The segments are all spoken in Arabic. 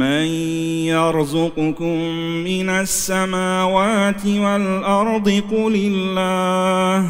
من يرزقكم من السماوات والأرض قل الله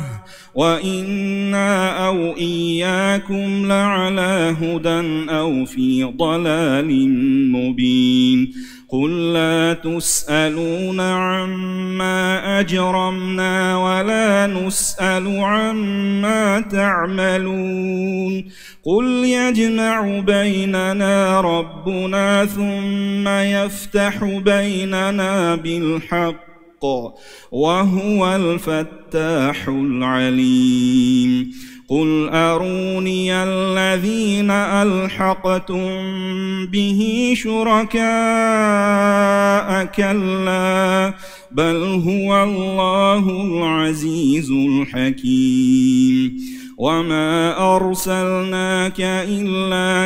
وإنا أو إياكم لعلى هدى أو في ضلال مبين قل لا تسألون عما أجرمنا ولا نسأل عما تعملون قل يجمع بيننا ربنا ثم يفتح بيننا بالحق وهو الفتاح العليم قل أروني الذين ألحقتم به شركاء كلا بل هو الله العزيز الحكيم وما أرسلناك إلا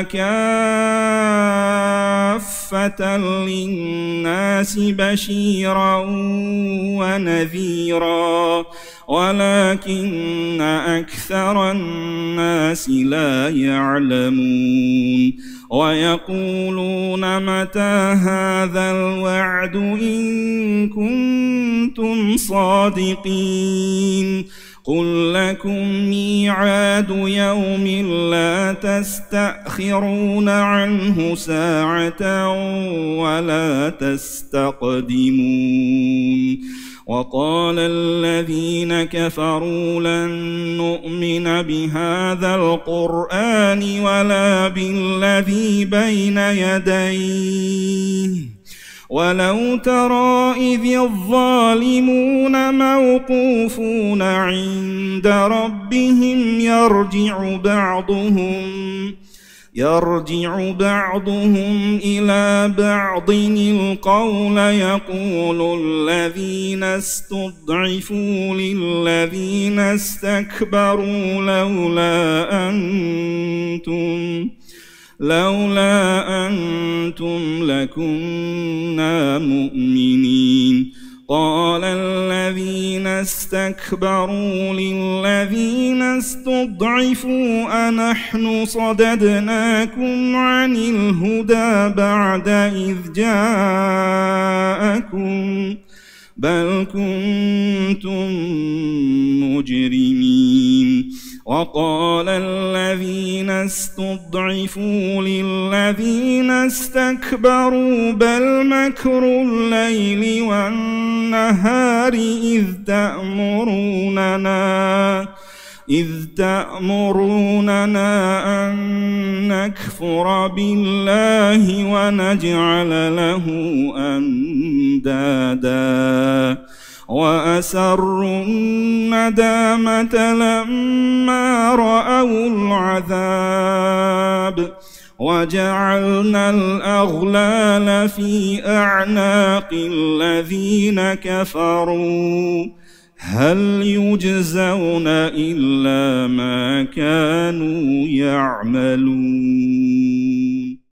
كافة للناس بشيرا ونذيرا ولكن أكثر الناس لا يعلمون ويقولون متى هذا الوعد إن كنتم صادقين قل لكم ميعاد يوم لا تستأخرون عنه ساعة ولا تستقدمون وقال الذين كفروا لن نؤمن بهذا القرآن ولا بالذي بين يديه ولو ترى إذ الظالمون موقوفون عند ربهم يرجع بعضهم إلى بعض القول يقول الذين استضعفوا للذين استكبروا لولا أنتم لكنا مؤمنين قال الذين استكبروا للذين استضعفوا أنحن صددناكم عن الهدى بعد إذ جاءكم بل كنتم مجرمين وقال الذين استضعفوا للذين استكبروا بل مكر الليل والنهار إذ تأمروننا أن نكفر بالله ونجعل له أندادا وأسروا الندامة لما رأوا العذاب وجعلنا الأغلال في أعناق الذين كفروا هل يجزون إلا ما كانوا يعملون.